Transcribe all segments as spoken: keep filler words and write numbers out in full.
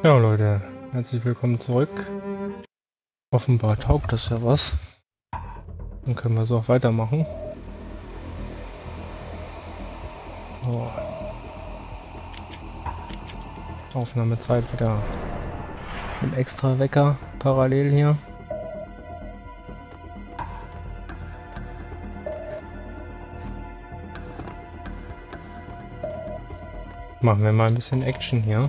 Ja, Leute, herzlich willkommen zurück. Offenbar taugt das ja was. Dann können wir es auch weitermachen. So. Aufnahmezeit wieder mit extra Wecker parallel hier. Machen wir mal ein bisschen Action hier.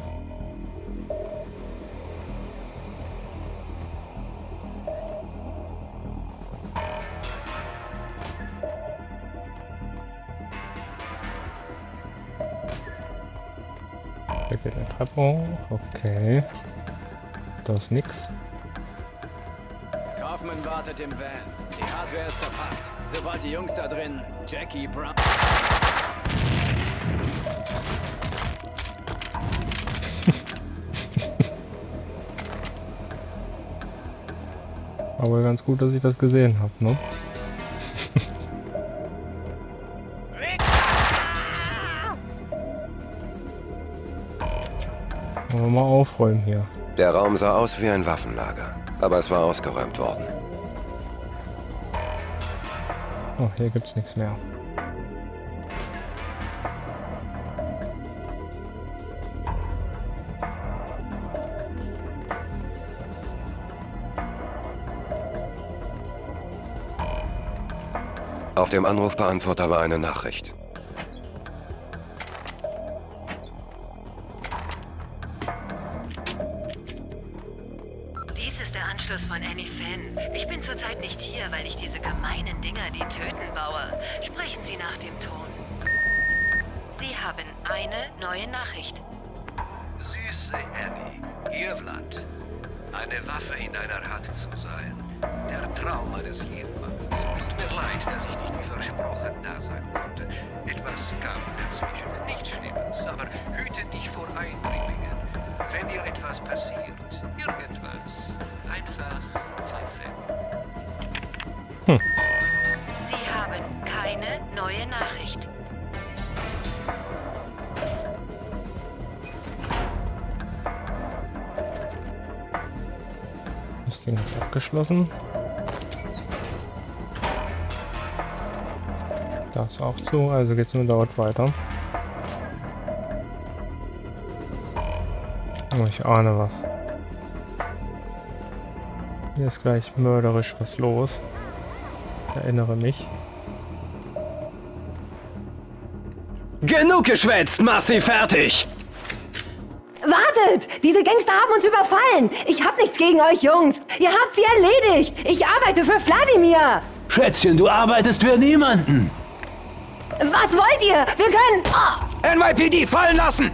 Da geht eine Treppe hoch. Okay. Da ist nix. Kaufmann wartet im Van. Die Hardware ist verpackt. Sobald die Jungs da drin, Jackie Brown... Aber ganz gut, dass ich das gesehen habe, ne? Wollen wir mal aufräumen hier. Der Raum sah aus wie ein Waffenlager, aber es war ausgeräumt worden. Oh, hier gibt's nichts mehr. Auf dem Anrufbeantworter war eine Nachricht. Dies ist der Anschluss von Annie Finn. Ich bin zurzeit nicht hier, weil ich diese gemeinen Dinger, die töten, baue. Sprechen Sie nach dem Ton. Sie haben eine neue Nachricht. Süße Annie, hier Vlad. Eine Waffe in deiner Hand zu sein. Der Traum meines jeden Mannes. Tut mir leid, dass ich nicht wie versprochen da sein konnte. Etwas kam dazwischen. Nichts Schlimmes, aber hüte dich vor Eindringlingen. Wenn dir etwas passiert, irgendwas, einfach pfeifen. Hm. Sie haben keine neue Nachricht. Das Ding ist abgeschlossen. Da ist auch zu, also geht's nur dort weiter. Oh, ich ahne was. Hier ist gleich mörderisch was los. Ich erinnere mich. Genug geschwätzt, Marcy, fertig! Wartet! Diese Gangster haben uns überfallen! Ich hab nichts gegen euch, Jungs! Ihr habt sie erledigt! Ich arbeite für Wladimir! Schätzchen, du arbeitest für niemanden! Was wollt ihr? Wir können... Oh. N Y P D fallen lassen!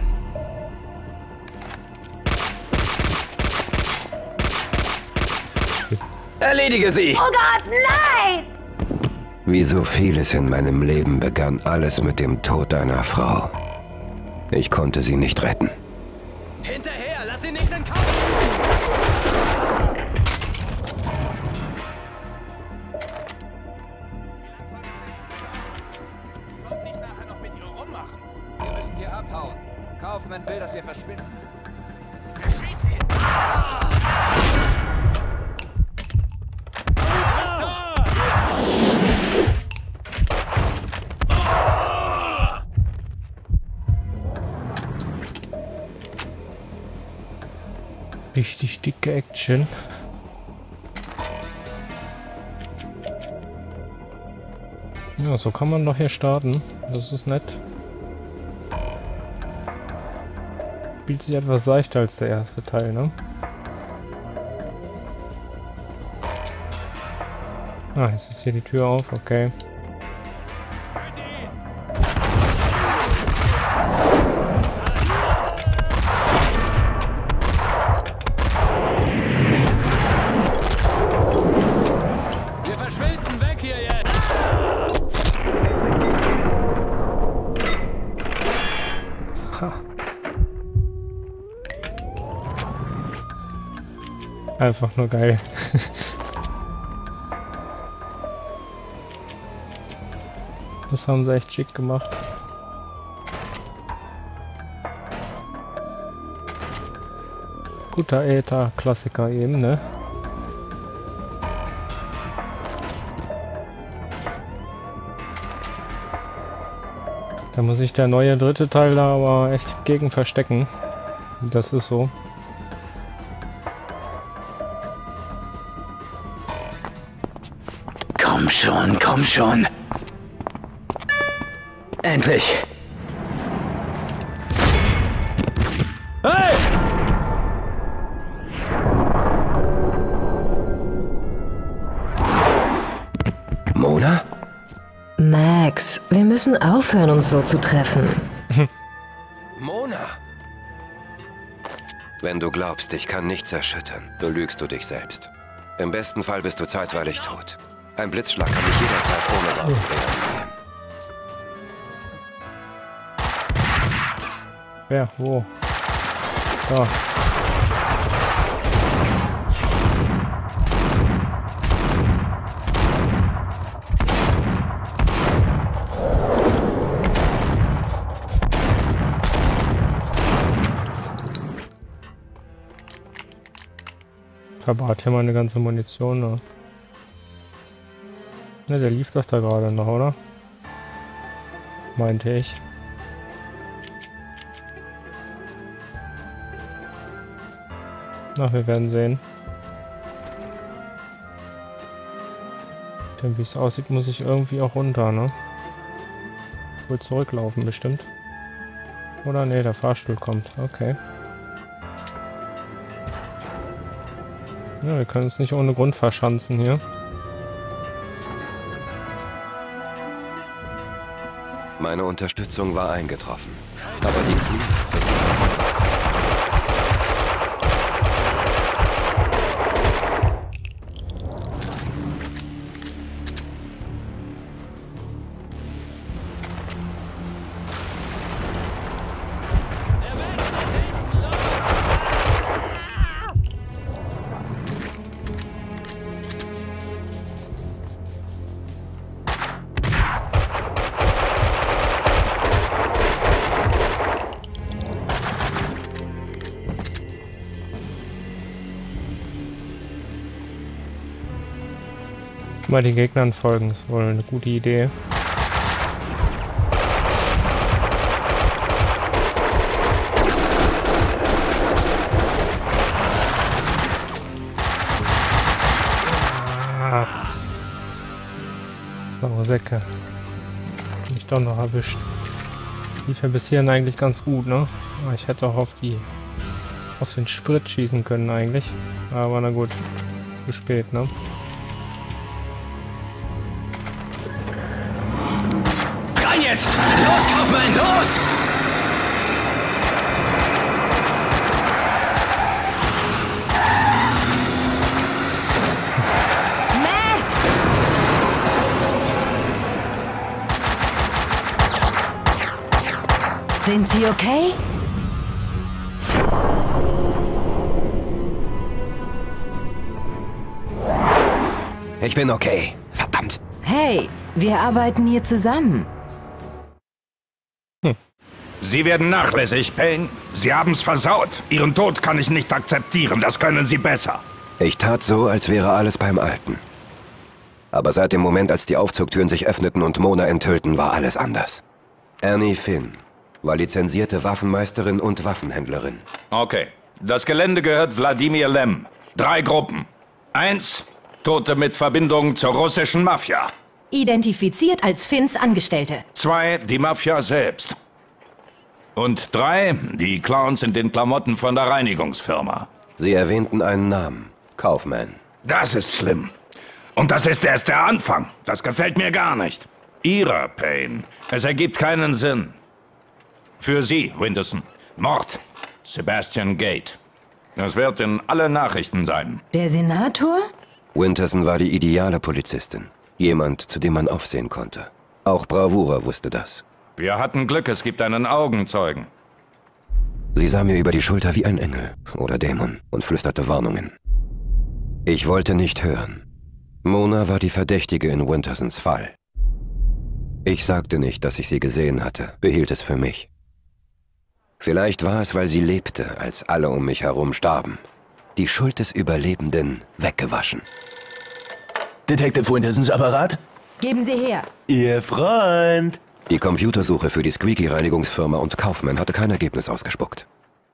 Erledige sie! Oh Gott, nein! Wie so vieles in meinem Leben begann alles mit dem Tod einer Frau. Ich konnte sie nicht retten. Hinterher, lass ihn nicht entkommen! Wir müssen hier abhauen. Kaufmann will, dass wir verschwinden. Richtig dicke Action. Ja, so kann man doch hier starten. Das ist nett. Spielt sich etwas leichter als der erste Teil, ne? Ah, jetzt ist hier die Tür auf, okay. Wir verschwinden weg hier jetzt! Ha. Einfach nur geil. Das haben sie echt schick gemacht. Guter alter Klassiker eben, ne? Da muss sich der neue dritte Teil da aber echt gegen verstecken. Das ist so. Komm schon, komm schon. Endlich. Hey! Mona? Max, wir müssen aufhören, uns so zu treffen. Mona! Wenn du glaubst, ich kann nichts erschüttern, belügst du dich selbst. Im besten Fall bist du zeitweilig tot. Ein Blitzschlag kann dich jederzeit ohne Waffen reanimieren. Wer? Wo? Da. Verbrat hier meine ganze Munition, ne? Ne, der lief doch da gerade noch, oder? Meinte ich. Na, wir werden sehen. Denn wie es aussieht, muss ich irgendwie auch runter, ne? Wohl zurücklaufen bestimmt. Oder ne, der Fahrstuhl kommt. Okay. Ja, wir können uns nicht ohne Grund verschanzen hier. Meine Unterstützung war eingetroffen. Aber die Flut... Mal den Gegnern folgen, ist wohl eine gute Idee. Ah. Saure Säcke. Mich doch noch erwischt. Lief ja bis hierhin eigentlich ganz gut, ne? Ich hätte auch auf die auf den Sprit schießen können eigentlich. Aber na gut. Zu spät, ne? Jetzt! Los, Kaufmann, los! Max! Sind Sie okay? Ich bin okay. Verdammt. Hey, wir arbeiten hier zusammen. Sie werden nachlässig, Payne. Sie haben's versaut. Ihren Tod kann ich nicht akzeptieren. Das können Sie besser. Ich tat so, als wäre alles beim Alten. Aber seit dem Moment, als die Aufzugtüren sich öffneten und Mona enthüllten, war alles anders. Annie Finn war lizenzierte Waffenmeisterin und Waffenhändlerin. Okay. Das Gelände gehört Wladimir Lem. Drei Gruppen. Eins, Tote mit Verbindung zur russischen Mafia. Identifiziert als Finns Angestellte. Zwei, die Mafia selbst. Und drei, die Clowns in den Klamotten von der Reinigungsfirma. Sie erwähnten einen Namen. Kaufman. Das ist schlimm. Und das ist erst der Anfang. Das gefällt mir gar nicht. Ihrer, Payne. Es ergibt keinen Sinn. Für Sie, Winterson. Mord. Sebastian Gate. Das wird in alle Nachrichten sein. Der Senator? Winterson war die ideale Polizistin. Jemand, zu dem man aufsehen konnte. Auch Bravura wusste das. Wir hatten Glück, es gibt einen Augenzeugen. Sie sah mir über die Schulter wie ein Engel oder Dämon und flüsterte Warnungen. Ich wollte nicht hören. Mona war die Verdächtige in Wintersons Fall. Ich sagte nicht, dass ich sie gesehen hatte, behielt es für mich. Vielleicht war es, weil sie lebte, als alle um mich herum starben. Die Schuld des Überlebenden weggewaschen. Detective Wintersons Apparat? Geben Sie her. Ihr Freund. Die Computersuche für die Squeaky-Reinigungsfirma und Kaufmann hatte kein Ergebnis ausgespuckt.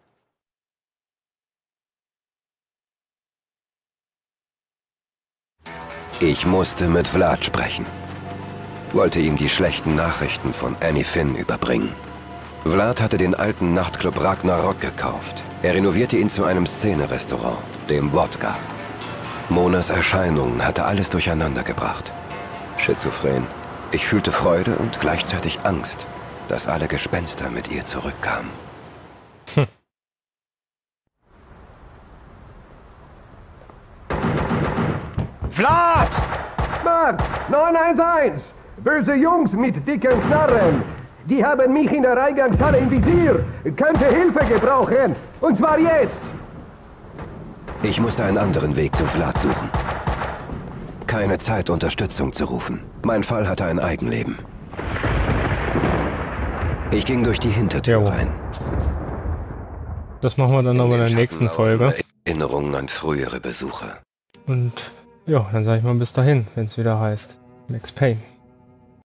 Ich musste mit Vlad sprechen. Wollte ihm die schlechten Nachrichten von Annie Finn überbringen. Vlad hatte den alten Nachtclub Ragnarok gekauft. Er renovierte ihn zu einem Szene-Restaurant, dem Wodka. Monas Erscheinung hatte alles durcheinander gebracht. Schizophren. Ich fühlte Freude und gleichzeitig Angst, dass alle Gespenster mit ihr zurückkamen. Hm. Vlad! Mark, neun eins eins! Böse Jungs mit dicken Knarren. Die haben mich in der Eingangshalle im Visier. Könnte Hilfe gebrauchen. Und zwar jetzt. Ich musste einen anderen Weg zu Vlad suchen. Keine Zeit, Unterstützung zu rufen. Mein Fall hatte ein Eigenleben. Ich ging durch die Hintertür jo. rein. Das machen wir dann aber in der nächsten Folge. Erinnerungen an frühere Besuche. Und ja, dann sage ich mal bis dahin, wenn es wieder heißt Max Payne.